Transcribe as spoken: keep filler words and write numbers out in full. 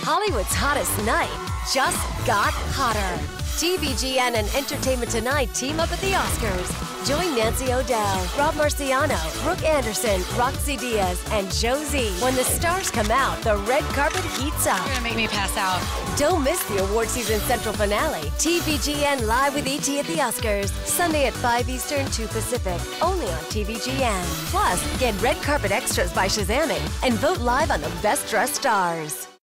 Hollywood's hottest night just got hotter. T V G N and Entertainment Tonight team up at the Oscars. Join Nancy O'Dell, Rob Marciano, Brooke Anderson, Rocsi Diaz, and Josie. When the stars come out, the red carpet heats up. You're gonna make me pass out. Don't miss the award season central finale. T V G N Live with E T at the Oscars. Sunday at five Eastern, two Pacific. Only on T V G N. Plus, get red carpet extras by Shazamming and vote live on the best dressed stars.